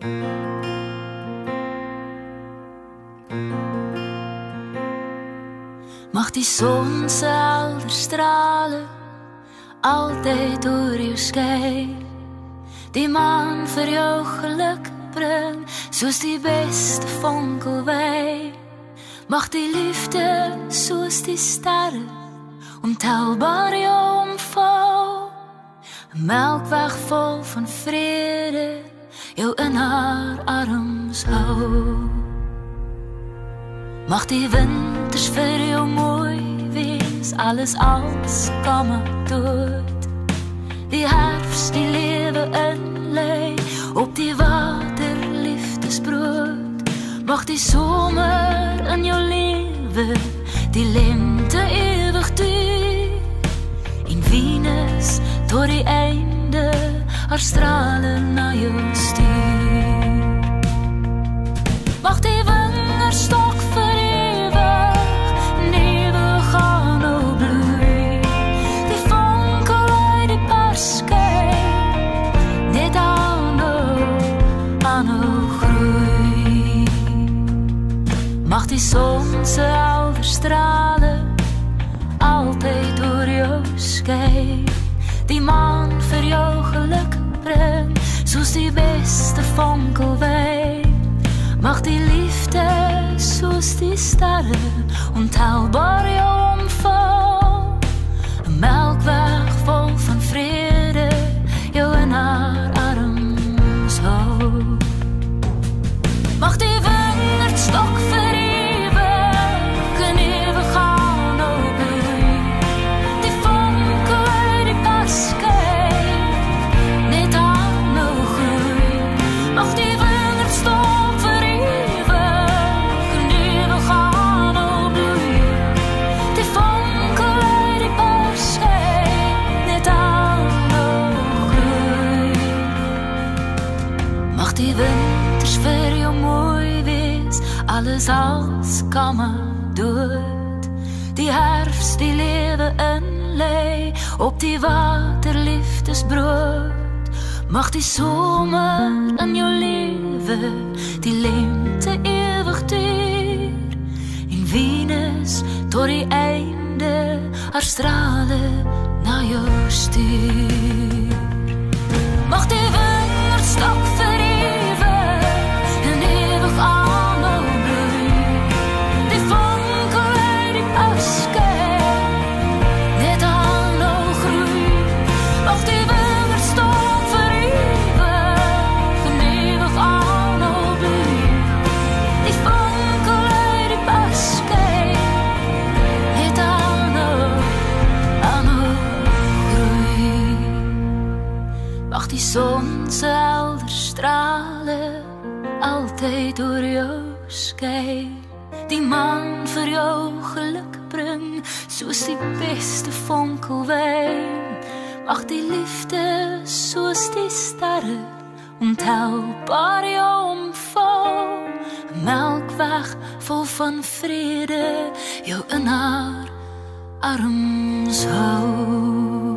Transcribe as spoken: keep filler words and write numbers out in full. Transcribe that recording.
Mag die son se helder strale altyd oor jou skyn, die maan vir jou geluk bring, soos die beste vonkelwyn. Mag die liefde soos die sterre ontelbaar jou omvou, 'n melkweg vol van vrede jou in haar arms hou. Mag die winters vir jou mooi wees, alles als kom dood. Die herfst die lewe inlei op die water liefdesbrood. Mag die somer in jou lewe die lente ewig duur, en Venus tot die einde haar strale na jou stuur. Mag die wingerstok vir ewig en ewig aanhou bloei, die vonkel uit die perskei net aanhou, aanhou groei. Mag die son se helder strale altyd oor jou skyn, die maan vir jou geluk bring, soos die beste vonkelwyn. Mag die liefde soos die sterre ontelbaar jou omvou, 'n melkweg vol van vrede jou in haar arms hou. Mag die wingerdstok vir ewig en ewig aanhou bloei, die vonkel uit die perskei net aanhou groei. Mag die wingerdstok die winters vir jou mooi wees, alles als komme dood. Die herfst die lewe inlei op die water liefdesbrood. Mag die somer in jou lewe die lente ewig duur, en Venus tot die einde haar strale na jou stuur. Mag die wingerdstok vir die son se helder strale altyd oor jou skyn, die maan vir jou geluk bring, soos die beste vonkelwyn. Mag die liefde soos die sterre ontelbaar jou omvou, 'n melkweg vol van vrede jou in haar arms hou.